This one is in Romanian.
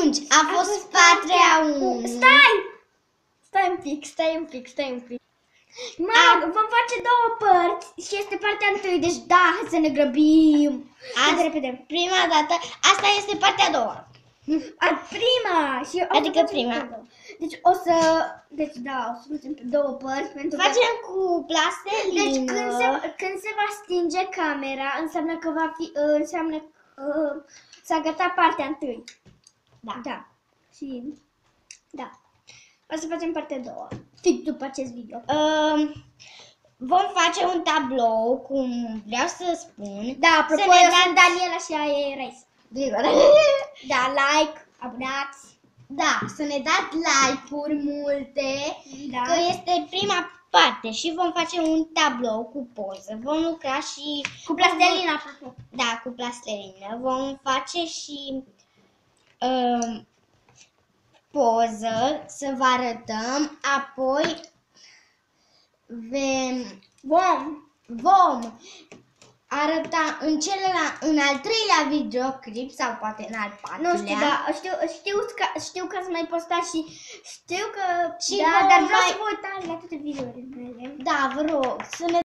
atunci a fost 4-1. Stai un pic. Vom face două părți și este partea întâi, deci da, hai să ne grăbim. Repede. Prima dată, asta este partea a doua. Prima! Adică prima. Deci o să facem pe două părți pentru că... Facem cu plastelină. Deci când se va stinge camera, înseamnă că s-a gătat partea întâi. Da. Și o să facem partea a doua. Fix după acest video. Vom face un tablou, cum vreau să spun. Da, apropo, eu sunt Daniela și aia e Raisa. Da, like, abonați. Da, să ne dați like-uri multe, Da. că este prima parte și vom face un tablou cu poză. Vom lucra și Cu plastelină, apropo. Da, cu plastelină. Vom face și poză să vă arătăm, apoi vom arăta în al treilea videoclip sau poate în al patrulea. Nu știu, da, știu că ați mai postat și știu că dar vreau să vă uitați la toate videourile mele. Da, vă rog, să ne